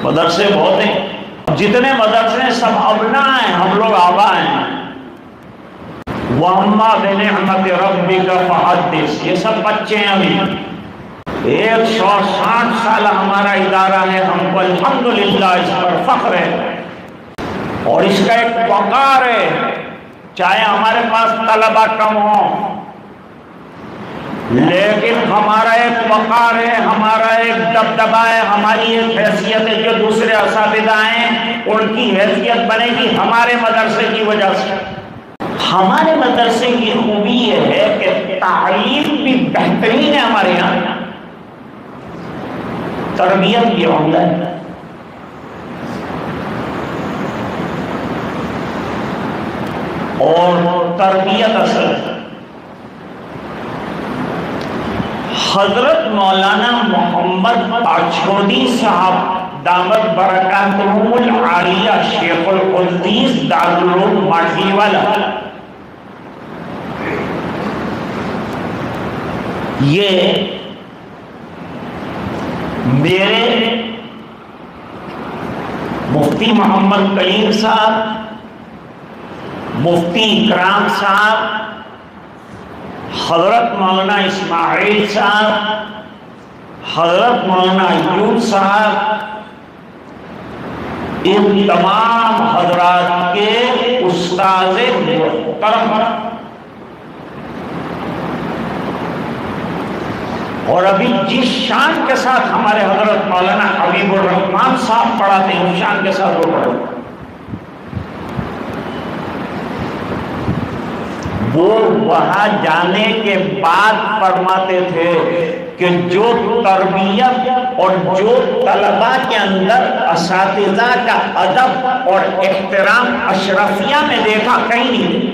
مدرسے بہت ہیں، جتنے مدرسے سب ابنا ہیں، ہم لوگ آبا ہیں۔ وَأَمَّا بِنِعْمَةِ رَبِّكَ فَحَدِّثْ، یہ سب بچے ہیں ابھی۔ 160 سال ہمارا ادارہ ہے، ہم کو الحمدللہ اس پر فخر ہے اور اس کا ایک وقار ہے، چاہے ہمارے پاس طلبہ کم ہوں لیکن ہمارا ایک وقار ہے، ہمارا ایک دبدبہ ہے، ہماری ایک حیثیت ہے۔ جو دوسرے اساتذہ ہیں ان کی حیثیت بنے گی ہمارے مدرسے کی وجہ سے۔ ہمارے مدرسے کی خوبی یہ ہے کہ تعلیم بھی بہترین ہے ہمارے یہاں، تربیت بھی عمدہ ہے۔ اور تربیت اصل ہے۔ حضرت مولانا محمد اچھودی صاحب دامت برکاتہم العالیہ، شیخ القدیس دارالعلوم ماٹھی والا، یہ میرے مفتی محمد کلیم صاحب، مفتی اکرام صاحب، حضرت مولانا اسماعیل صاحب، حضرت مولانا ایوب صاحب، ان تمام حضرات کے استاذ محترم، اور ابھی جس شان کے ساتھ ہمارے حضرت مولانا حبیب الرحمان صاحب پڑھاتے ہیں اس شان کے ساتھ وہ پڑھاتے ہیں۔ وہ وہاں جانے کے بعد فرماتے تھے کہ جو تربیت اور جو طلباء کے اندر اساتذہ کا ادب اور احترام اشرفیہ میں دیکھا کہیں نہیں۔